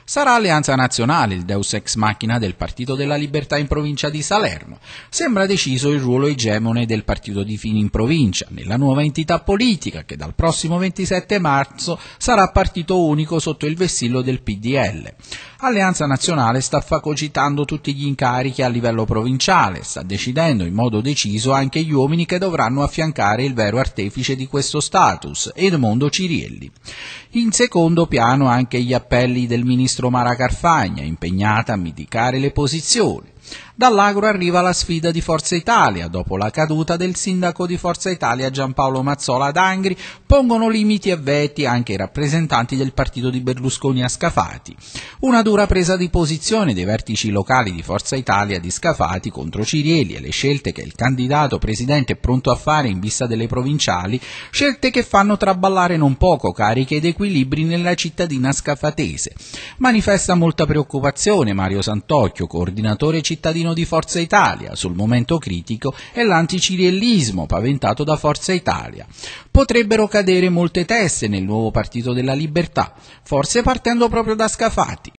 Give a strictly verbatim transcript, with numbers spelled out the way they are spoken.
Sarà Alleanza Nazionale il deus ex machina del Partito della Libertà in provincia di Salerno. Sembra deciso il ruolo egemone del Partito di Fini in provincia, nella nuova entità politica che dal prossimo ventisette marzo sarà partito unico sotto il vessillo del P D L. Alleanza Nazionale sta fagocitando tutti gli incarichi a livello provinciale, sta decidendo in modo deciso anche gli uomini che dovranno affiancare il vero artefice di questo status, Edmondo Cirielli. In secondo piano anche gli appelli del ministro Mara Carfagna, impegnata a mitigare le posizioni. Dall'Agro arriva la sfida di Forza Italia. Dopo la caduta del sindaco di Forza Italia Giampaolo Mazzola ad Angri, pongono limiti e veti anche i rappresentanti del partito di Berlusconi a Scafati. Una dura presa di posizione dei vertici locali di Forza Italia di Scafati contro Cirielli e le scelte che il candidato presidente è pronto a fare in vista delle provinciali, scelte che fanno traballare non poco cariche ed equilibri nella cittadina scafatese. Manifesta molta preoccupazione Mario Santocchio, coordinatore cittadino di Forza Italia, sul momento critico e l'anticiriellismo paventato da Forza Italia. Potrebbero cadere molte teste nel nuovo Partito della Libertà, forse partendo proprio da Scafati.